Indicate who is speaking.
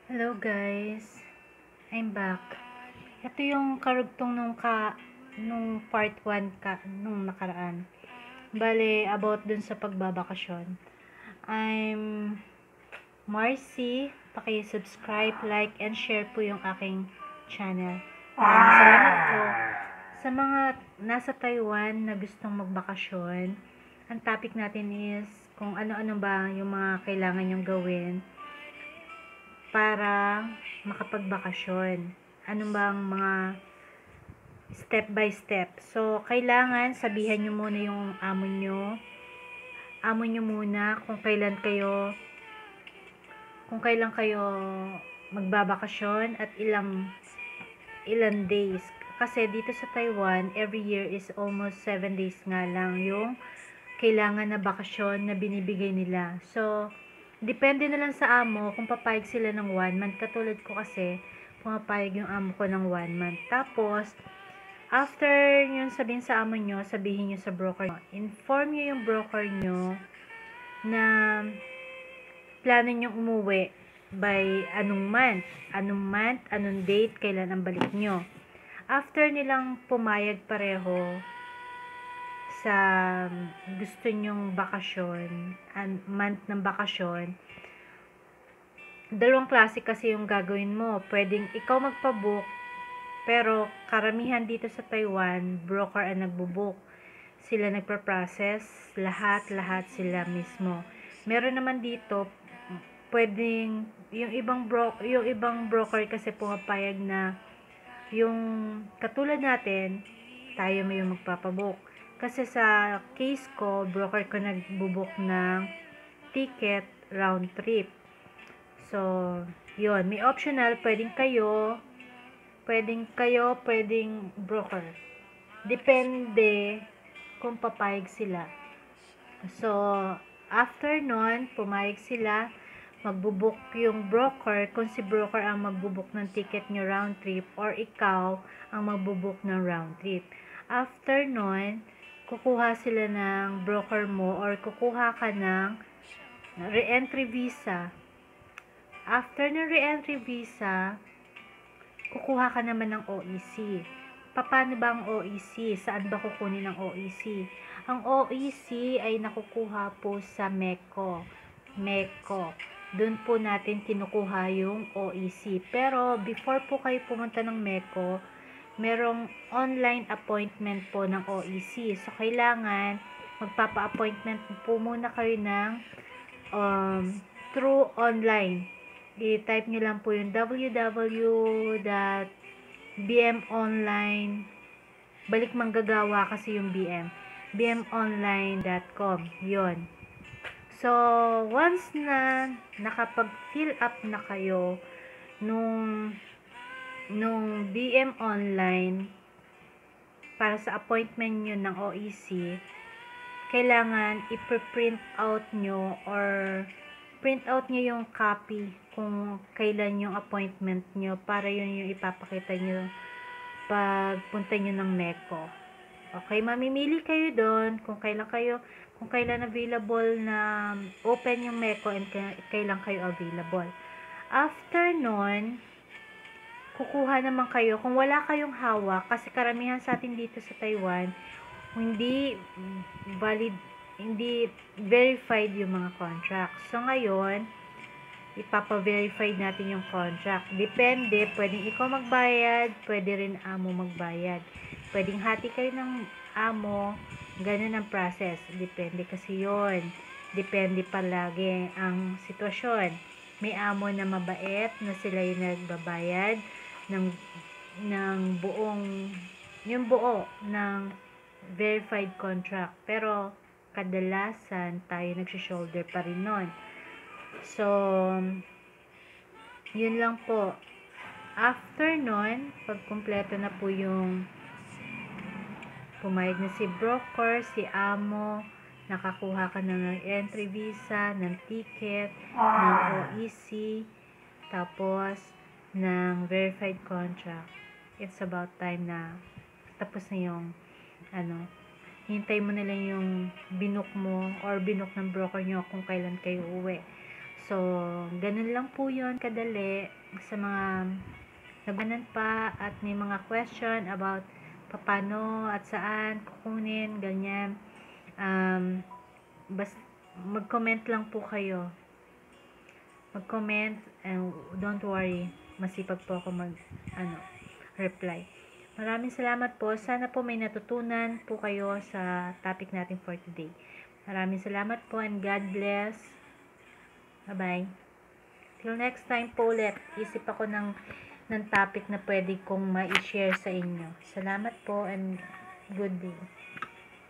Speaker 1: Hello guys, I'm back. Ito yung karugtong nung part 1 nung nakaraan. Bale, about dun sa pagbabakasyon. I'm Marcy. Paki-subscribe, like, and share po yung aking channel. Maraming salamat po. Sa mga nasa Taiwan na gustong magbakasyon, ang topic natin is kung ano-ano ba yung mga kailangan nyong gawin para makapagbakasyon. Ano bang mga step by step. So, kailangan sabihan nyo muna yung amo nyo. Amo nyo muna kung kailan kayo magbabakasyon at ilan days. Kasi dito sa Taiwan, every year is almost 7 days nga lang yung kailangan na bakasyon na binibigay nila. So, depende na lang sa amo kung papayag sila ng 1 month. Katulad ko kasi, pumapayag yung amo ko ng 1 month. Tapos, after yun sabihin sa amo nyo, sabihin nyo sa broker nyo. Inform nyo yung broker nyo na plano nyo umuwi by anong month, anong date, kailan ang balik nyo. After nilang pumayag pareho sa gusto nyong bakasyon, month ng bakasyon, dalawang klase kasi yung gagawin mo. Pwedeng ikaw magpabook, pero karamihan dito sa Taiwan, broker ang nagbubook. Sila nagpa-process, lahat sila mismo. Meron naman dito, pwedeng, yung ibang broker kasi pumapayag na, yung katulad natin, tayo may yung magpapabook. Kasi sa case ko, broker ko nagbubuk ng ticket round trip. So, yun. May optional, pwedeng broker. Depende kung papayag sila. So, after nun, pumayag sila, magbubuk yung broker, kung si broker ang magbubuk ng ticket nyo round trip, or ikaw ang magbubuk ng round trip. After nun, kukuha sila ng broker mo, or kukuha ka ng re-entry visa. After ng re-entry visa, kukuha ka naman ng OEC. Paano ba ang OEC? Saan ba kukunin ang OEC? Ang OEC ay nakukuha po sa MECO. Doon po natin kinukuha yung OEC. Pero before po kayo pumunta ng MECO, merong online appointment po ng OEC. So, kailangan magpapa-appointment po muna kayo ng through online. I-type nyo lang po yung www.bmonline, balik manggagawa kasi yung bmonline.com. Yun. So, once na nakapag-fill up na kayo nung BM Online para sa appointment nyo ng OEC, kailangan i-print out nyo or print out nyo yung copy kung kailan yung appointment nyo para yun yung ipapakita nyo pag punta nyo ng MECO. Okay, mamimili kayo doon kung kailan available na open yung MECO and kailan kayo available. After nun, kukuha naman kayo, kung wala kayong hawak, kasi karamihan sa atin dito sa Taiwan, hindi verified yung mga contract. So, ngayon, ipapa-verify natin yung contract. Depende, pwedeng ikaw magbayad, pwede rin amo magbayad. Pwedeng hati kayo ng amo, ganun ang process. Depende kasi yon. Depende palagi ang sitwasyon. May amo na mabait, na sila yung nagbabayad ng buo ng verified contract. Pero, kadalasan, tayo nagsho-shoulder pa rin nun. So, yun lang po. After nun, pag kumpleto na po yung pumayag na si broker, si amo, nakakuha ka ng entry visa, ng ticket, ng OEC, tapos ng verified contract. It's about time na tapos na yung hintay mo na lang yung binook mo or binook ng broker nyo kung kailan kayo uwi. So, So, ganun lang po yun kadali sa mga nagbanan pa at may mga question about paano at saan kukunin, ganyan. Basta mag-comment lang po kayo. Mag-comment and don't worry, masipag po ako reply. Maraming salamat po. Sana po may natutunan po kayo sa topic natin for today. Maraming salamat po and God bless. Bye-bye. Till next time po ulit. Isip ako ng topic na pwede kong ma-share sa inyo. Salamat po and good day.